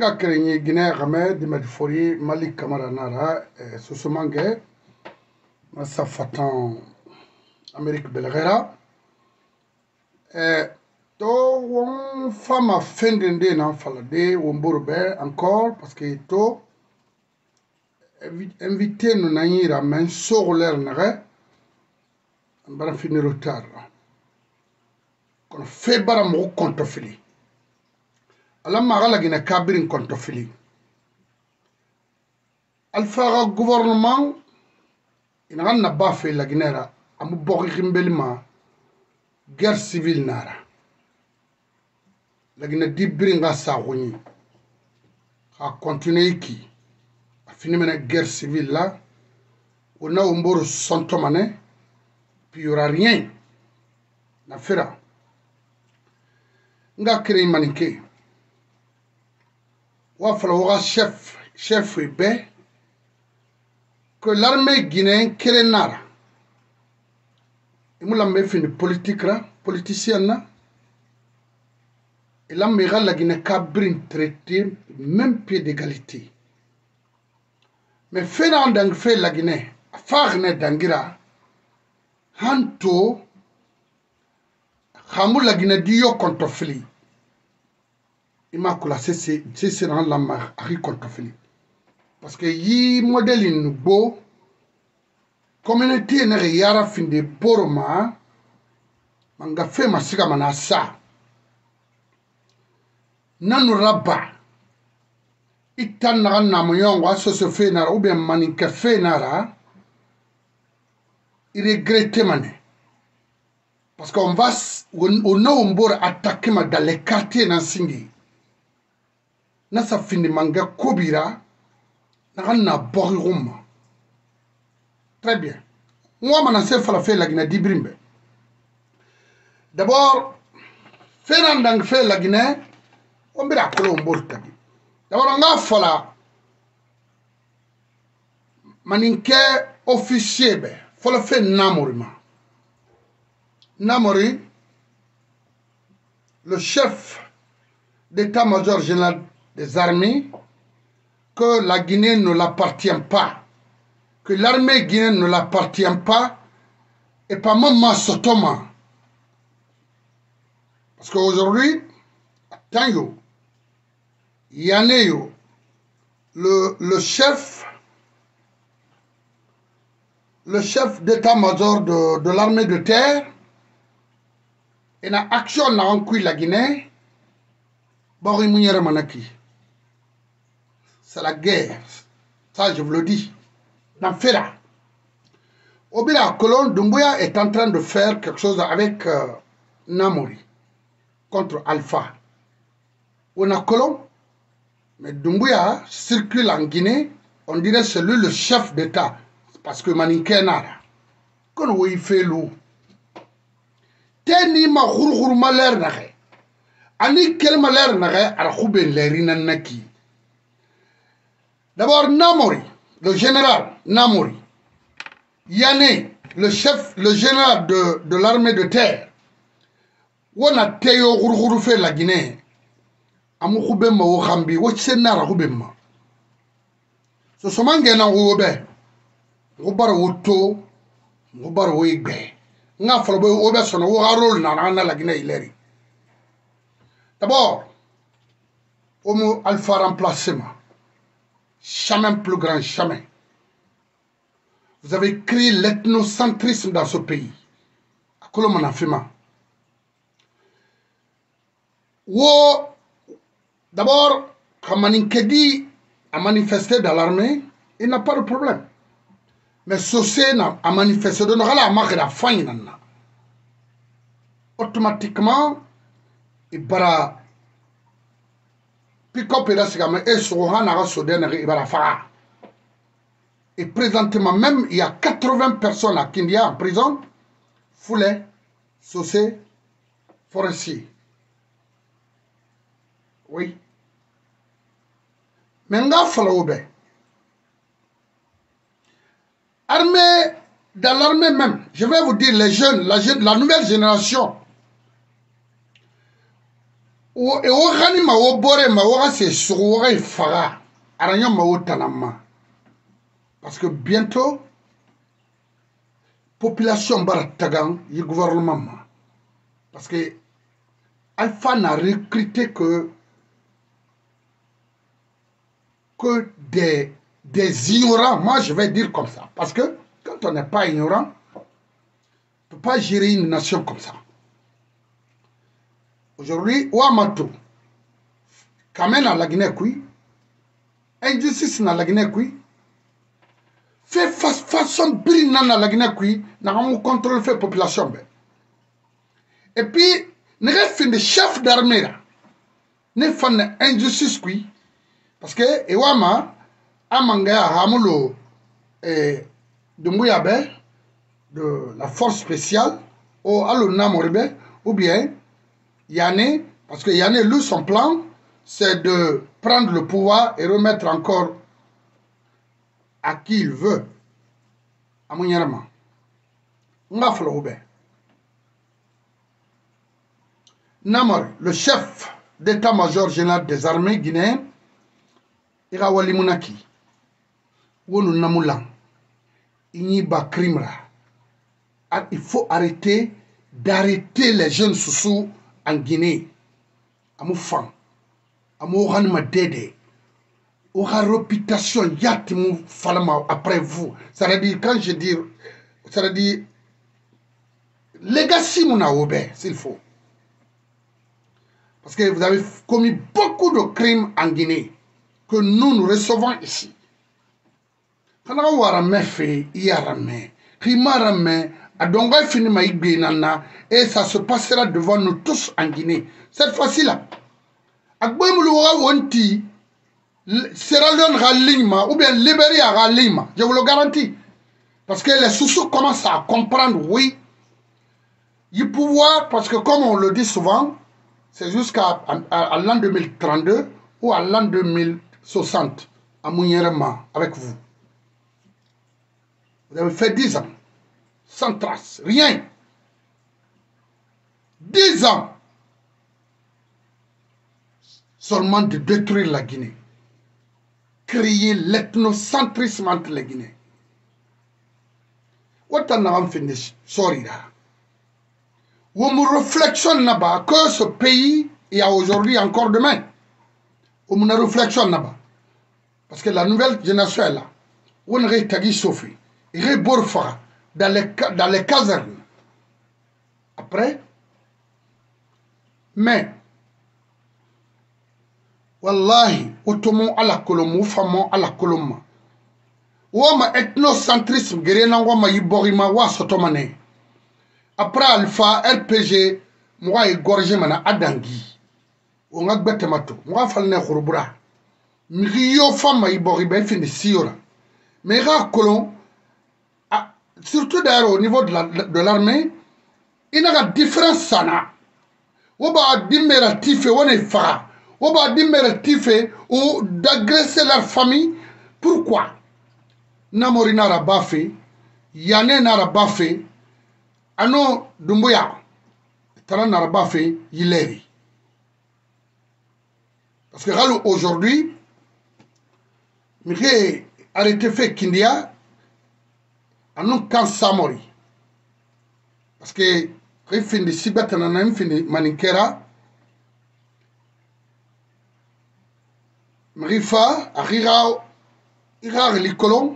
nga kerenye Guinée Gamé de Medfori Malik Kamara Nara Sosomangue Massa Fatan Amérique Belghera to won fama fendende na falade womborbe encore parce que to invité nous naïra men sur l'air nare bara finir retard kon fe bara mo konto fili ala magala gina kabirin konto fili alfa gouvernement ina ganna ba fe la ginera amu bokki khimbelima guerre civile nara la gina dibri nga saxuni ha continuer ki fini mena guerre civile là on a un beau sontomane puis il y aura rien na fera nga créé maniké wa fala wa chef be que l'armée guinéenne crée nara et moula me fini politique là politicien et l'armée la Guinée cabrin traité même pied d'égalité mais fena dang fait la Guinée farne dangira hanto khamul la Guinée dio kontofli imakula c'est dans la mar ari kontofli parce que yi modèle nubo communauté na yara finde boroma manga fe masika manasa nanu rabba itan na namuyong waso se fe nara ou bien maninka fe nara il regrette mané parce qu'on va on a attaquer dans les quartiers nansingi na sa fini manga kobira na boriruma très bien moi manase fala fe la Guinée dibrimbe d'abord fenandang fe la Guinée on bira kolo mbortagi d'abord nga fala maninke officier be fala fe Namori, le chef d'état-major général des armées, que la Guinée ne l'appartient pas, que l'armée guinéenne ne l'appartient pas, et pas même Massotoma. Parce qu'aujourd'hui, Tango, Yaneyo, le chef d'état-major de l'armée de terre, et na action na encuit la Guinée, c'est la guerre. Ça, je vous le dis. Dans Fera. Obira Colon, Doumbouya est en train de faire quelque chose avec Namori contre Alpha. On a Colon, mais Doumbouya circule en Guinée, on dirait c'est lui le chef d'État. Parce que Maninké Nara. Quand on y fait l'eau, Teni ma khurkhur maler naxe ani kel maler naxe ar khouben lerina naki d'abord Namori le général Namori Yané le chef le général de l'armée de terre wona teyo khurkhur fe la Guinée amu khoubem ma wo khambi wo senara khoubem ma so somangena wobe ngobar woto ngobar wo igbe nga falo boy obe sono wo rôle na la Guinée ileri d'abord homo alpha remplacement jamais plus grand jamais vous avez créé l'ethnocentrisme dans ce pays akolo manafima wo d'abord quand Maninkedi a manifesté dans l'armée il n'a pas de problème. Mais Sosé a manifesté de nous automatiquement il bara pick-up et présentement même il y a 80 personnes à Kindia en prison Foulé, Sosé, Forestier. Oui. Mais nga falaoube armée, dans l'armée même, je vais vous dire, les jeunes, la nouvelle génération, e wo gani ma wo bore ma wo ga se sur wo ga fara aranya ma wo tanama parce que bientôt population bara tagan yi gouvernement ma parce que Alpha n'a recruté que des ignorants. Moi, je vais dire comme ça. Parce que quand on n'est pas ignorant, on ne peut pas gérer une nation comme ça. Aujourd'hui, Ouamato, Kamen à la Guinée-Koui, injustice dans la Guinée-Koui, fait façon brillante dans la Guinée-Koui, n'a pas contrôle fait population. Et puis, nous avons des chefs d'armée là. Nous avons une injustice qui, parce que Ewama, Amanga Hamulo de Mouyabe, de la force spéciale, ou Aluna Moribe, ou bien Yane, parce que Yane, lui, son plan, c'est de prendre le pouvoir et remettre encore à qui il veut. À Mouniarama. Namor, le chef d'état-major général des armées guinéennes, Ira Wali Mounaki, Wonu Namoulan, Iniba Krimra. Il faut d'arrêter les jeunes sous en Guinée. Amou fan, amou ranma dede, aura réputation yatimou falama après vous. Ça veut dire, quand je dis, ça veut dire, legacy mouna obé, s'il faut. Parce que vous avez commis beaucoup de crimes en Guinée que nous recevons ici. Quand on a fait, il y a ramé, et ça se passera devant nous tous en Guinée. Cette fois-ci-là, Sierra Leone ou bien Libéria, je vous le garantis. Parce que les sous-sous commencent à comprendre, oui, du pouvoir, parce que comme on le dit souvent, c'est jusqu'à l'an 2032 ou à l'an 2060 à Mouniérema avec vous. Vous avez fait 10 ans, sans trace, rien. 10 ans seulement de détruire la Guinée. Créer l'ethnocentrisme entre les Guinéens. What on finish? Sorry là. On me réflexion là-bas que ce pays, il y a aujourd'hui encore demain. On me réflexion là-bas. Parce que la nouvelle génération est là. On est tagi Sophie, il est borfa dans les casernes. Après, mais, wallahi, otomo ala kolomo, famo ala koloma. Wama ethnocentrisme, guérenangwa ma yiborima wa sotomane. Après Alpha, RPG, moi égorgé mana adangi. On a bête mato. Moi falne khurubra. Miriyo femme ibori ben fin de siora. Mais ra colon, surtout d'ailleurs au niveau de l'armée, il y a une différence sana. Oba dimera tife one fa. Oba dimera tife ou d'agresser leur famille. Pourquoi? Namori nara bafé, Yane nara bafé. Ano Dumbuya, Tara Narabafe, Yileri. Parce que aujourd'hui, Mire arrêté fait Kindia, Anon Kan Samori. Parce que, il fin de Sibet, il fin de Maninkera, Marifa, Arira, Ira, Likolon,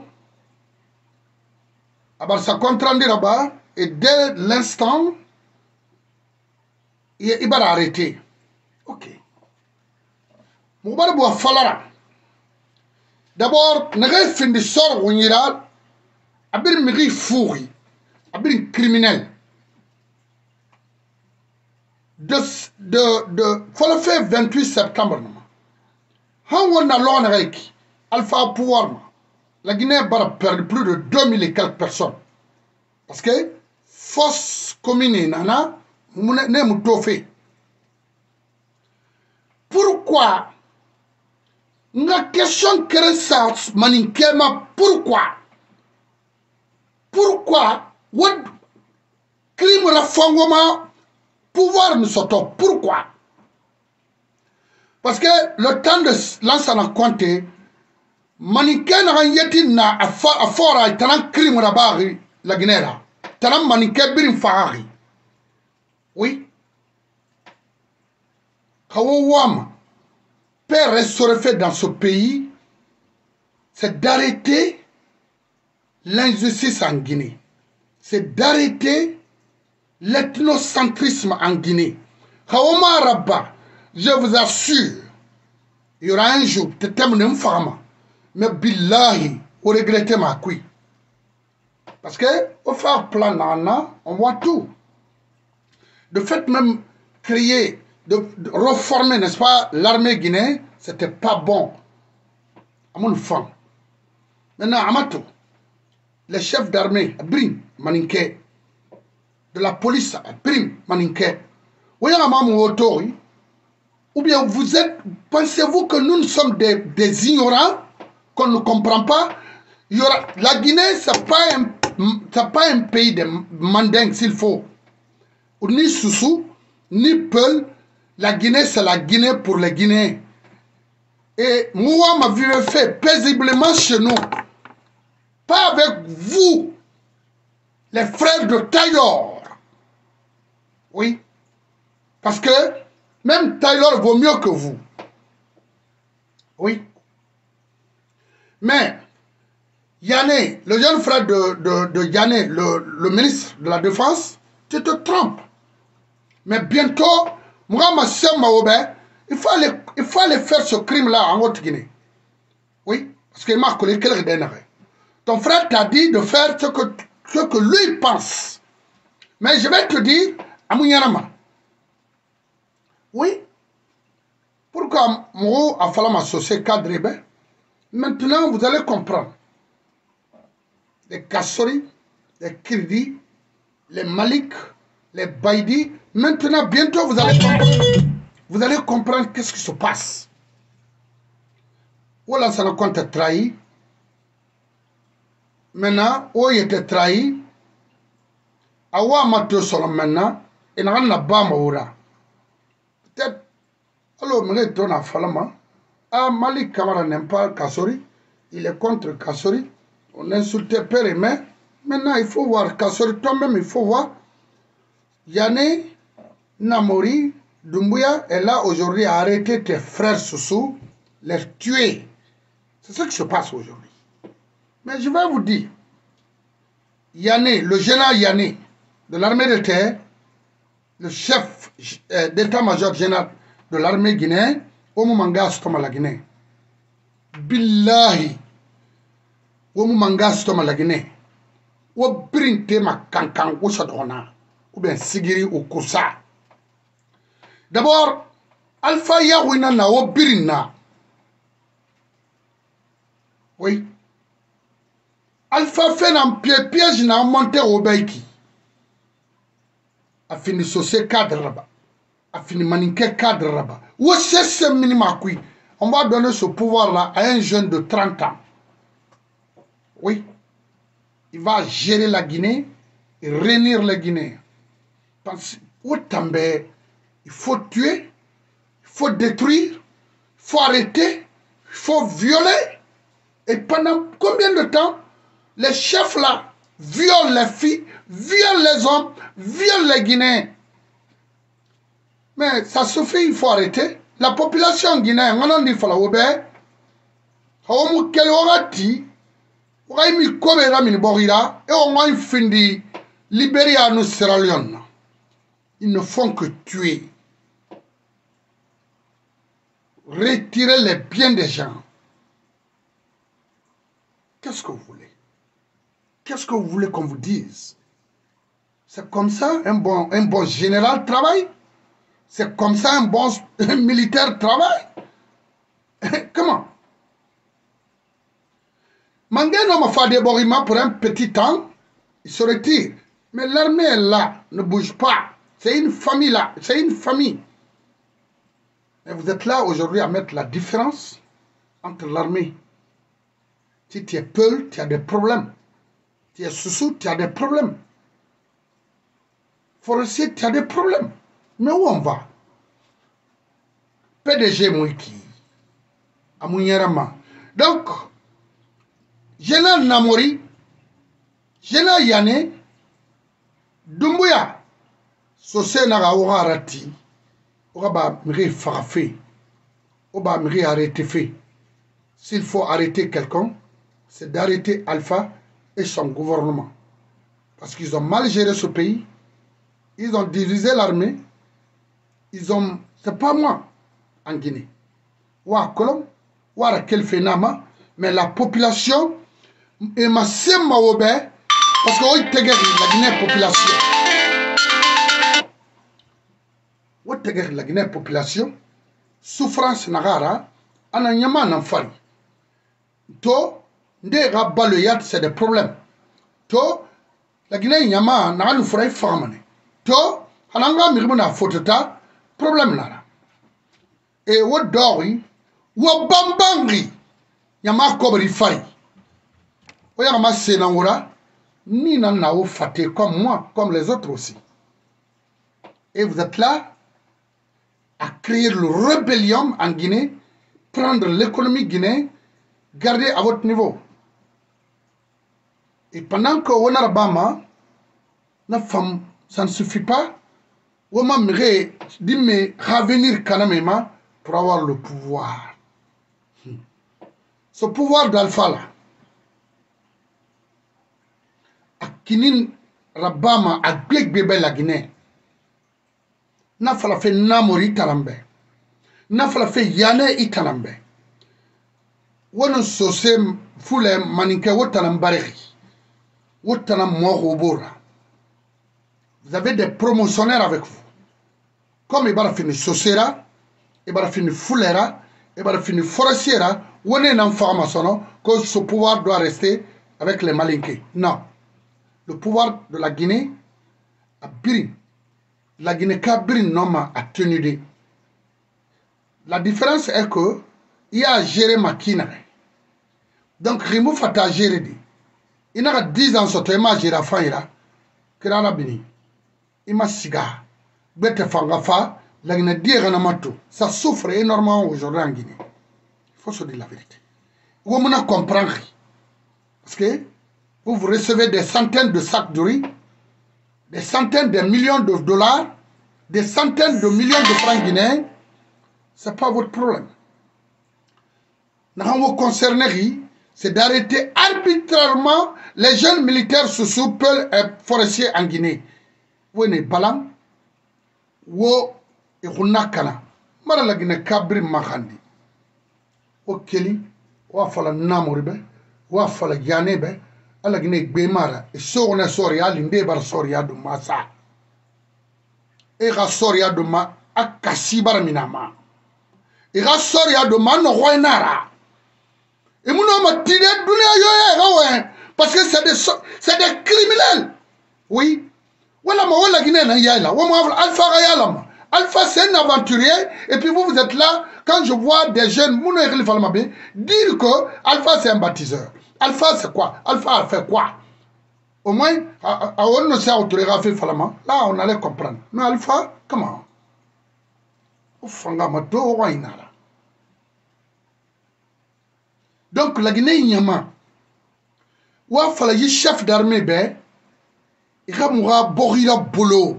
Abar sa contrandi là-bas. Et dès l'instant, il va arrêter. Ok. Moubarabou Falara. D'abord, ne fin de sort où il y a un miri fourri, un criminel. Faut le faire 28 septembre. On a l'on avec Alpha pouvoir. La Guinée a perdu plus de 2000 et quelques personnes. Parce que force commune nana ne mutofe. Pourquoi? Nga question que ça maninkema pourquoi? Pourquoi? What crime la fangoma pouvoir nous sortir? Pourquoi? Parce que le temps de Lansana Conté, Maniké n'a yeti na a fora tanan crime rabari la Guinée là. Tanan Maniké birin fahari. Oui. Kawawama. Père serait fait dans ce pays, c'est d'arrêter l'injustice en Guinée. C'est d'arrêter l'ethnocentrisme en Guinée. Kawama Rabba, je vous assure, il y aura un jour, mais billahi, vous regrettez ma couille. Parce que, au faire plan, on voit tout. De fait, même créer, de reformer, n'est-ce pas, l'armée guinéenne, c'était pas bon. À mon femme. Maintenant, Amato, le chef d'armée, Brim Maninke, de la police, Brim Maninke, voyez à maman autori, ou bien vous êtes, pensez-vous que nous sommes des ignorants, qu'on ne comprend pas? Il y aura, la Guinée, ce n'est pas un pays de mandingues s'il faut. Ni Soussou, ni Peul, la Guinée, c'est la Guinée pour les Guinéens. Et moi, ma vie fait paisiblement chez nous. Pas avec vous, les frères de Taylor. Oui. Parce que même Taylor vaut mieux que vous. Oui. Mais Yané, le jeune frère de Yané, le ministre de la Défense, tu te trompes. Mais bientôt, moi, ma soeur Maobé, il faut aller faire ce crime-là en Haute-Guinée. Oui, parce qu'il m'a collé quel redénéré. Ton frère t'a dit de faire ce que lui pense. Mais je vais te dire, Amounianama, oui, pourquoi moi, a fallu m'associer cadre, maintenant vous allez comprendre. Les Kassori, les Kirdi, les Malik, les Baïdi, maintenant, bientôt, vous allez comprendre qu'est-ce qui se passe. Où l'on compte trahi. Maintenant, où il était trahi. Awa Mato Solom maintenant, et n'a pas Maoura. Peut-être, alors, mais on a falama. Ah, Malik Kamara n'aime pas Kassori. Il est contre Kassori. On insultait père et mère. Maintenant, il faut voir Kassori, toi-même, il faut voir. Yané, Namori, Doumbouya est là aujourd'hui à arrêter tes frères Soussou, les tuer. C'est ce qui se passe aujourd'hui. Mais je vais vous dire, Yané, le général Yané de l'armée de terre, le chef d'état-major général de l'armée guinéenne, au moment où la Guinée. Billahi, au moment où la Guinée, où brinte ma kankan ou sadona, ou bien Sigiri ou Koussa. D'abord, Alpha Yahwina na o birina. Oui. Alpha fait un piège na monté au Baiki. A fini saucer cadre là-bas. A fini maniquer cadre là-bas. Où c'est ce minima qui? On va donner ce pouvoir-là à un jeune de 30 ans. Oui. Il va gérer la Guinée et réunir les Guinéens. Où També, il faut tuer. Il faut détruire, il faut arrêter, il faut violer. Et pendant combien de temps les chefs là violent les filles, violent les hommes, violent les Guinéens? Mais ça suffit, il faut arrêter. La population guinéenne, on a dit qu'il faut la obéir. On a dit on a mis comme Ramini Borira et on a fini Libéria nous Sierra Leone. Ils ne font que tuer. Retirer les biens des gens. Qu'est-ce que vous voulez? Qu'est-ce que vous voulez qu'on vous dise? C'est comme ça un bon général travaille? C'est comme ça un bon militaire travaille? Comment? Mangano m'a fait des boriments pour un petit temps, il se retire. Mais l'armée est là, ne bouge pas. C'est une famille là, c'est une famille. Et vous êtes là aujourd'hui à mettre la différence entre l'armée. Si tu es Peul, tu as des problèmes. Tu es Soussou, tu as des problèmes. Forestier, tu as des problèmes. Mais où on va? PDG Mouiki. Amouniérama. Donc, Général Namori, Général Yane, Doumbouya, Sosé Naga Oura Rati, Oura Miri Farafé, Oba Miri arrêté fait. S'il faut arrêter quelqu'un, c'est d'arrêter Alpha et son gouvernement. Parce qu'ils ont mal géré ce pays, ils ont divisé l'armée, ils ont, c'est pas moi, en Guinée. Ouah Kolom, ouah Kelfenama, mais la population, et ma semma obé, parce que oui, la Guinée population. Oui, la Guinée population, souffrance nagara, ananyama n'enfari. To, nde rabaloyat, c'est des problèmes. To, la Guinée nyama, n'a nous ferait famane. To, hananga miribuna fotota, problème là. Et wo dori, wo bambangri, nyama kobri fari. Oyama senangura, ni nana faté comme moi, comme les autres aussi. Et vous êtes là à créer le rébellion en Guinée, prendre l'économie guinéenne, garder à votre niveau. Et pendant que on a Bama, la femme, ça ne suffit pas. On m'a dit mais revenir kanamema pour avoir le pouvoir. Ce pouvoir d'Alpha là, à Kinin Rabama, à Glek Bébé la Guinée, n'a pas fait Namori Talambe, n'a pas fait Yane Italambe. Wono sosé foule maninke wotanam barri, wotanam mohobora. Vous avez des promotionnaires avec vous. Comme il va finir sosera, il va finir foulera, il va finir forestiera, on est en formation que ce pouvoir doit rester avec les malinqués. Non. Le pouvoir de la Guinée a Birin. La Guinée Birin non a tenu de. La différence est que il a géré Makina. Donc, Rimou Fata géré. Il n'a 10 ans, il m'a géré à Faïra. Kirana Bini. Il m'a siga. Bete Fangafa, la Guinée Diranamato. Ça souffre énormément aujourd'hui en Guinée. Il faut se dire la vérité. Vous m'en comprendre. Parce que vous recevez des centaines de sacs de riz, des centaines de millions de dollars, des centaines de millions de francs guinéens. Ce n'est pas votre problème. Nous concerné, c'est d'arrêter arbitrairement les jeunes militaires sous Peul et forestiers en Guinée. Vous n'êtes pas là. Vous n'êtes pas là. Mara la Guinée Kabri Mahandi. Vous Keli, vous fala Namoribe, vous fala Yanebe, la Guinée Bemara, et Sorna Soria, l'Indébar Soria de Massa. Et Rassoria de Ma Akasibar Minama. Et Rassoria de Ma Noinara. Et mon homme a tiré parce que c'est des criminels. Oui. Voilà, la Guinée, Alpha, Alpha, c'est un aventurier. Et puis vous êtes là, quand je vois des jeunes, dire que Alpha, c'est un baptiseur. Alpha, c'est quoi? Alpha a fait quoi? Au moins, on ne sait pas là, on allait comprendre. Mais Alpha, comment? Donc la Guinée Nyama, ou a fallu chef d'armée ben, il a mouru borila bolo.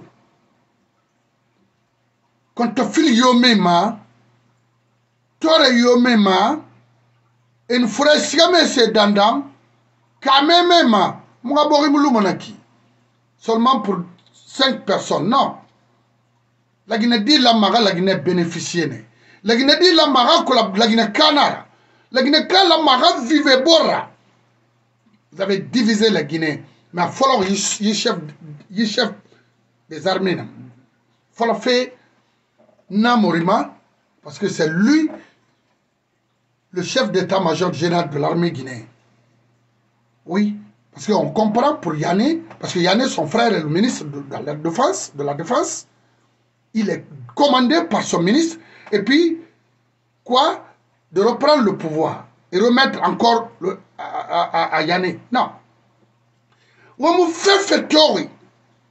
Quand tu files yomema, tu as yomema, et une forêt si jamais c'est dandam, kamemema, moura borimulu monaki. Seulement pour 5 personnes, non. La Guinée dit la mara, la Guinée bénéficiée. La Guinée dit la mara, la Guinée canara. La Guinée, quand la Mara vivait Bora, vous avez divisé la Guinée. Mais il faut le chef des armées. Il faut le faire Namorima, parce que c'est lui le chef d'état-major général de l'armée guinéenne. Oui, parce qu'on comprend pour Yane, parce que Yane, son frère, est le ministre de la Défense. Il est commandé par son ministre. Et puis, quoi? De reprendre le pouvoir et remettre encore à Yane. Non. On me fait théorie.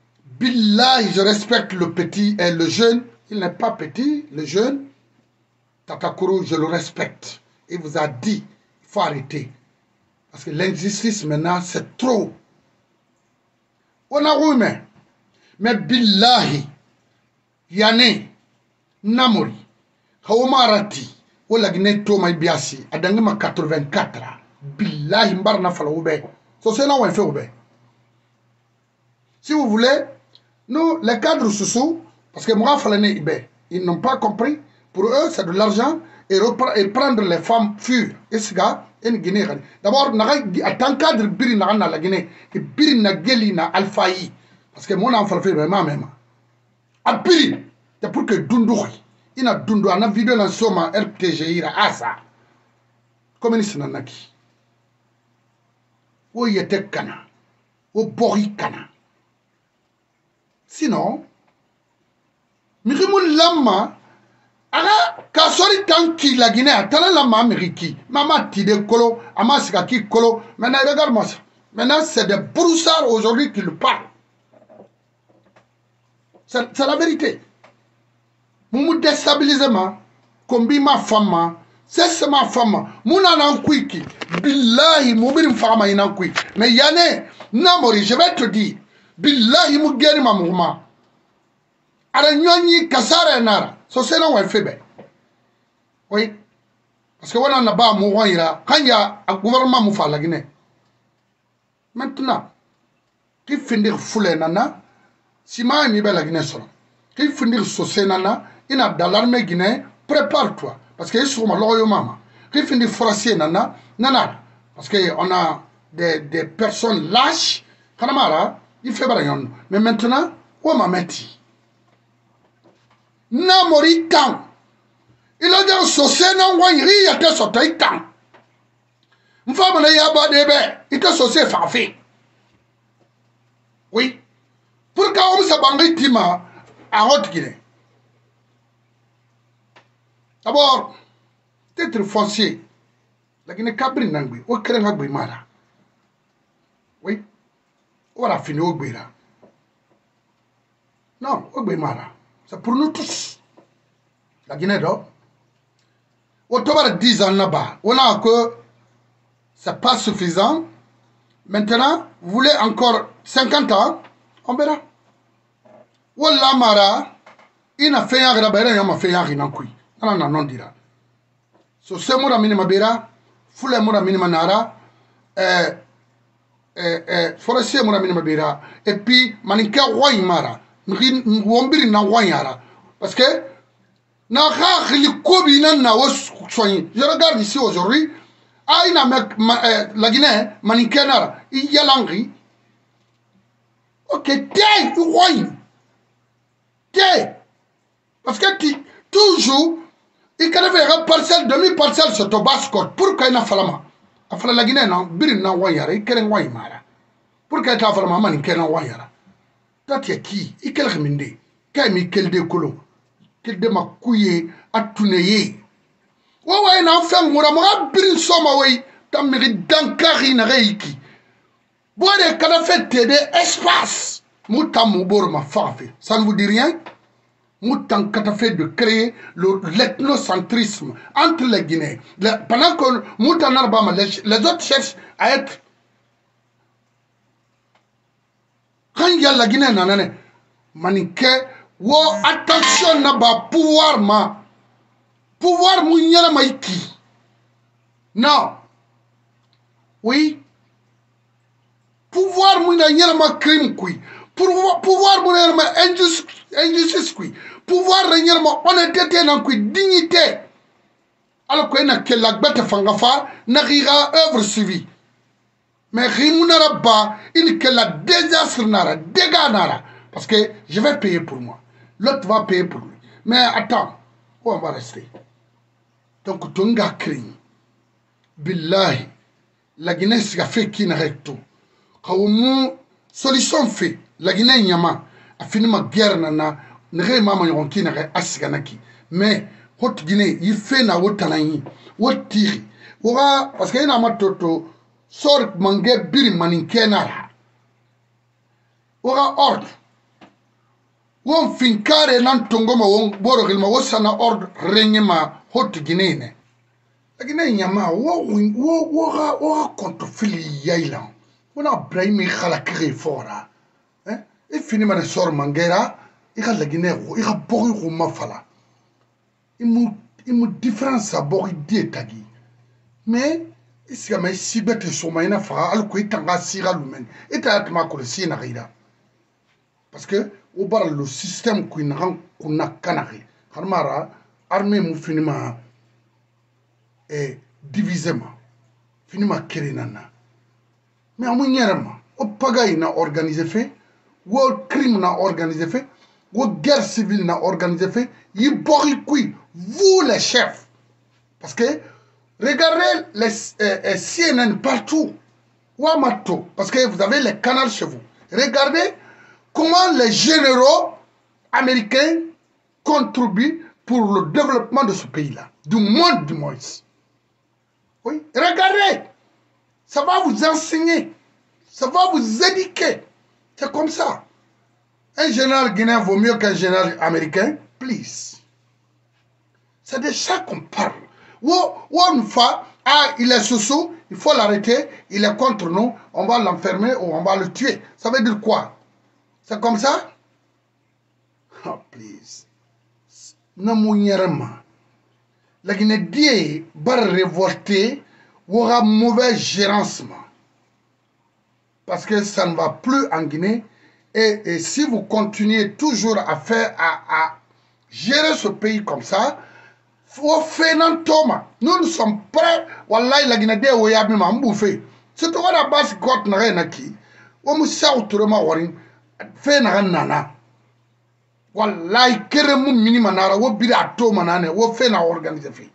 Billah, je respecte le petit et le jeune. Il n'est pas petit, le jeune. Tatakoro, je le respecte. Il vous a dit, il faut arrêter. Parce que l'injustice maintenant, c'est trop. On a oui, mais billahi, Yane, Namori, Haomarati, ou la Guinée Toma Biasi, à Dangema 84, billahi Mbarna Falaoube. C'est là où on fait oube. Si vous voulez, nous, les cadres sous, parce que moi, ils n'ont pas compris. Pour eux, c'est de l'argent et prendre les femmes fuir. D'abord, en tant que cadre, la Guinée, et Biri na Geli na Alfaï. Parce que mon enfant fait même. A Biri, c'est pour que Dundouri, il a Dundu, on a vidéo dans Soma, RTG, il a Asa. Communiste Nanaki. Où y était Kana? Où Bori Kana? Sinon, Mirimu Lama, aga kasori tanki la Guinée, atala lama Ameriki, mama tide kolo, ama sikaki kolo, maintenant regarde-moi ça. Maintenant c'est des broussards aujourd'hui qui le parlent. C'est la vérité. Moumou déstabilisement, combi ma femme, c'est ma femme, mouna nankwiki, billahi moubirim fama inankwi. Mais Yane, Namori, je vais te dire, billahi mougeri ma mouma. Aranyoni kasara nara, so c'est là où elle fait bien. Oui, parce que voilà n'a pas mourir quand il y a un gouvernement moufa la Guinée. Maintenant, qui finit foulé nana, si ma mi la Guinée sera. Qui finit saucé nana, il a dans l'armée guinéenne, prépare-toi, parce que ils sont malheureux maman. Qui finit froissé nana, nana, parce que on a des personnes lâches, kanamara, il fait bien. Mais maintenant, où m'a metti? Namori tant. Il a dit que ce non wanyri il a été sauté tant. Une femme n'a pas de bébé, il a sauté farfé. Oui. Pourquoi on s'est bandé tima à Haute-Guinée? D'abord, titre foncier. La Guinée Cabri Nangui, au Kerengagui Mara. Oui. On a fini au Béra. Non, au Bémara. C'est pour nous tous. La Guinée d'or. Au total de 10 ans là-bas, on a que c'est pas suffisant. Maintenant, vous voulez encore 50 ans, on verra. Wallah Mara, il n'a fait un rabais, il m'a fait un rinankui. Non, non, non, dira. So, c'est moi la minima bera, foule moi la minima nara, forestier moi la minima bera, et puis, maninka wai mara. Wombiri na wanyara parce que na khali kobi na soigné. Je regarde ici aujourd'hui la Guinée manikenara yalangri ok t'es wine t'es parce que toujours il quand même parcelle demi parcelle sur Tobasco pour qu'il na falama afala la Guinée na biri na wanyara il keren waymara pour qu'il ta falama manikena wanyara. Tatia qui? Et quel reminde? Quel quel décolo? Quel de ma couille à tourner? Ouais, un enfant, moi, bin soma, oui, t'as mérité d'encariner reiki. Boire, qu'elle a fait t'aider espace. Moutan Moubor ma fafé. Ça ne vous dit rien? Moutan qu'elle a fait de créer l'ethnocentrisme entre les Guinéens. Pendant que Moutan Narbama, les autres cherchent à être. Quand il y a la Guinée, nanane, manique, wo attention na ba pouvoir mounyala maïki. Non. Oui. Pouvoir mounyala ma crime kui. Pouvoir mounyala ma injustice kui. Pouvoir mounyala ma honnêteté nan kui dignité. Alors que na que la bête fangafa na rira œuvre suivie. Mais Rimunara ba, il que la désastre nara, dégâts nara. Parce que je vais payer pour moi. L'autre va payer pour lui. Mais attends, où on va rester? Donc, Tonga Kring, Billahi, la Guinée s'est fait qui n'arrête tout. Quand on solution fait, la Guinée Nyama a fini ma guerre nana, n'aurait maman yon qui n'aurait asiganaki. Mais, Haute Guinée, il fait na wotanayi, wotiri. Parce qu'il y a un toto. Sort mangé biri maninkenara. Ora ordre. Won finkare nan tongoma won borogilma wosana ordre renyema haute Guinée. La Guinée Yama, wo contre Fili Yailan. On a Brahimi Khalakri Fora. Et fini ma sort Mangera, il a la Guinée, il a Bori Mafala. Il me différence à Bori Dietagi. Mais, ici, il y a si bête sur ma fara, alors qu'il t'a sira lumen. Et t'as ma colossie narida. Parce que, au bar le système qu'on a canari. Harmara, armée mou finima et divisément. Finima kérinana. Mais à mon yerma, au pagaï n'a organisé fait, ou crime n'a organisé fait, ou guerre civile n'a organisé fait, y boricui, vous les chefs. Parce que, regardez les CNN partout, ou à Mato, parce que vous avez les canaux chez vous. Regardez comment les généraux américains contribuent pour le développement de ce pays-là, du monde du moins. Oui, regardez, ça va vous enseigner, ça va vous éduquer. C'est comme ça. Un général guinéen vaut mieux qu'un général américain, please. C'est de ça qu'on parle. Ou une fois, il est sous, il faut l'arrêter, il est contre nous, on va l'enfermer ou on va le tuer. Ça veut dire quoi? C'est comme ça? Oh, please. Namounièrement. La Guinée dit, va révolter, aura mauvais gérancement. Parce que ça ne va plus en Guinée. Et si vous continuez toujours à gérer ce pays comme ça, faut faire un toma. Nous sommes prêts. Wallahi la Guinée dit, oui, il y a bien un bouffé. C'est tout la base quand n'a rien acquis. On me sait autrement, warin. Fait n'a nana. Wallahi, keremu minima nara, wo bira toma nane, wo fait n'a organisé fait.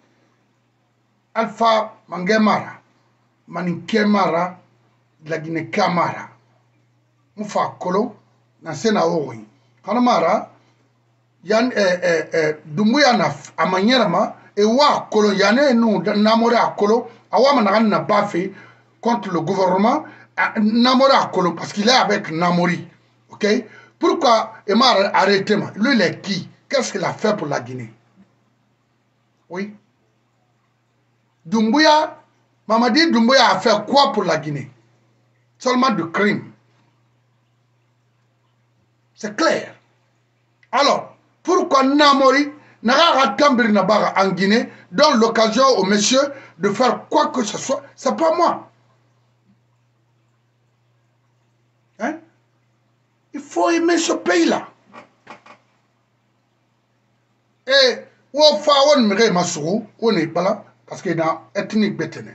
Alpha Mangemara, Maninkemara, la Guinée Kamara. Moufa Kolo, na sena owi. Kanamara, yan Dumbuya na amanyerama, et wa Kolo, yane nous namore à Kolo, awa na bafe contre le gouvernement, namore à Kolo, parce qu'il est avec Namori. Ok? Pourquoi Emar a arrêté? Lui, il est qui? Qu'est-ce qu'il a fait pour la Guinée? Oui. Doumbouya, Mamadi Doumbouya a fait quoi pour la Guinée? Seulement du crime. C'est clair. Alors, pourquoi Namori n'a pas en Guinée donne l'occasion au monsieur de faire quoi que ce soit? C'est pas moi. Hein? Il faut aimer ce pays-là. Et, on est pas là. Parce qu'il y a ethnique bétene.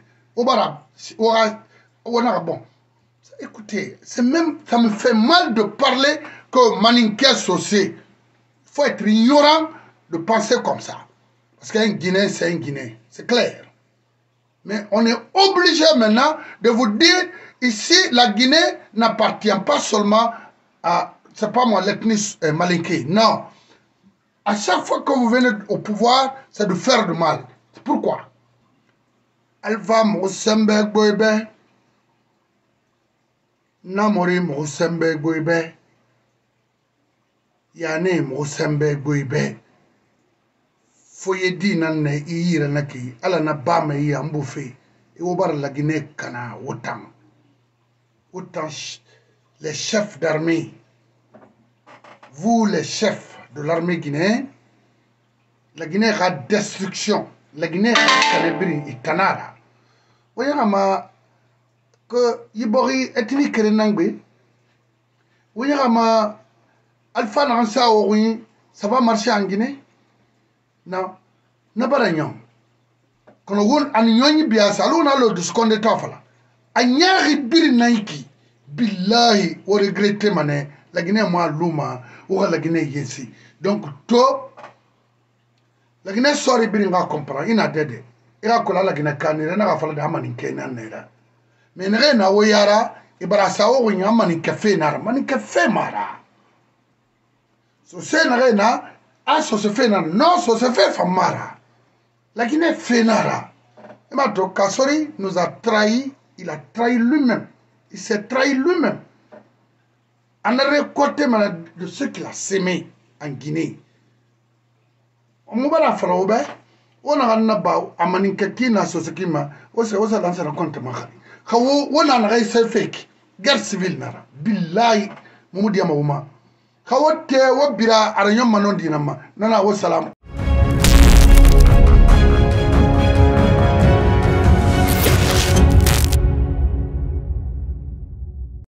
Bon. Écoutez, c'est même, ça me fait mal de parler que Maninké Sossé. Il faut être ignorant de penser comme ça. Parce qu'un Guinéen, c'est un Guinéen. C'est clair. Mais on est obligé maintenant de vous dire, ici, la Guinée n'appartient pas seulement à, c'est pas moi, l'ethnie Malinké. Non. À chaque fois que vous venez au pouvoir, c'est de faire du mal. C'est pourquoi? Alpha Moussembe Boibe, Namori Moussembe Boibe, Yane Moussembe Boibe, Foyedi Nane Ira Naki, Alana Bame Yamboufe, et Obar la Guinée Kana, autant les chefs d'armée, vous les chefs de l'armée guinéenne, la Guinée a destruction, la Guinée a Calabri et Canada. Vous voyez, que Yibori ethnique Renangbe, vous voyez, Alpha Nansa Owi, ça va marcher en Guinée? Non, n'a pas de nom. Quand on a un yon biasa, on a le discount de Tafala. A nyari biri naiki, billahi, ou regretter mané, la Guinée moi luma, ou la Guinée yesi. Donc, to, la Guinée sorry biri nga comprendre, il a dédé. Il a collé la Guinée canire, n'a pas fallu d'amaninke nanera. Mais n'a rien à oyara, et barasa ou yon maninke fe nara, maninke fe mara. So c'est n'a rien à, so se fait nara, non, so se fait famara. La Guinée fait nara. Et maintenant, Kassori nous a trahi, il a trahi lui-même. Il s'est trahi lui-même. On a récolté de ce qu'il a sémé en Guinée. On m'a dit, ona ganna ba amanin kakina so sakima wasa lansara konta makhari khawo wona na gaisa fake guerre civile nara billahi mumudi ama wuma khawote wabira aranyo manon dinama nana wa salam